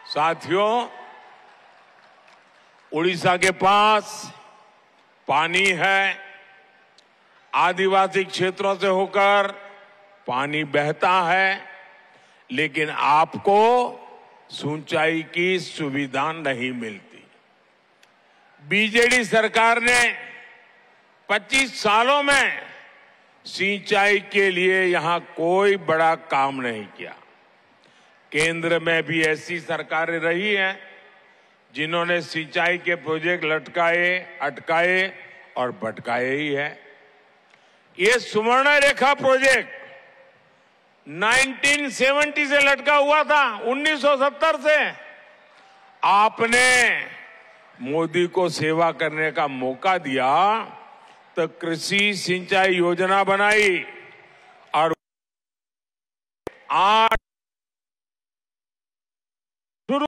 साथियों, उड़ीसा के पास पानी है। आदिवासी क्षेत्रों से होकर पानी बहता है, लेकिन आपको सिंचाई की सुविधा नहीं मिलती। बीजेडी सरकार ने 25 सालों में सिंचाई के लिए यहां कोई बड़ा काम नहीं किया। केंद्र में भी ऐसी सरकारें रही हैं जिन्होंने सिंचाई के प्रोजेक्ट लटकाए, अटकाए और भटकाए ही है। ये सुवर्ण रेखा प्रोजेक्ट 1970 से लटका हुआ था, 1970 से। आपने मोदी को सेवा करने का मौका दिया तो कृषि सिंचाई योजना बनाई और 8 शुरू,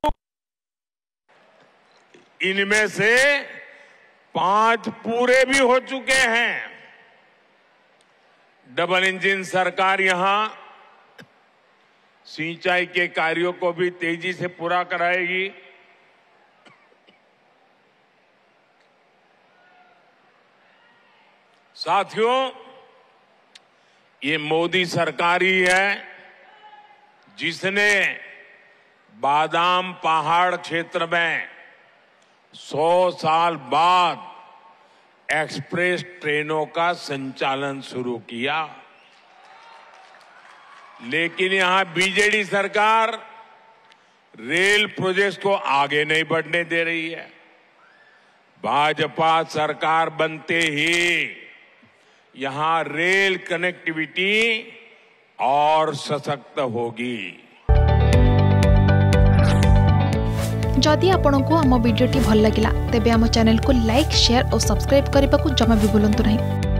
इनमें से 5 पूरे भी हो चुके हैं। डबल इंजन सरकार यहां सिंचाई के कार्यों को भी तेजी से पूरा कराएगी। साथियों, ये मोदी सरकार ही है जिसने बादाम पहाड़ क्षेत्र में 100 साल बाद एक्सप्रेस ट्रेनों का संचालन शुरू किया। लेकिन यहां बीजेडी सरकार रेल प्रोजेक्ट को आगे नहीं बढ़ने दे रही है। भाजपा सरकार बनते ही यहां रेल कनेक्टिविटी और सशक्त होगी। जदि आपंक आम भिडी भल लगा तेब आम चैनल को लाइक, शेयर और सब्सक्राइब करने को जमा भी भूलु नहीं।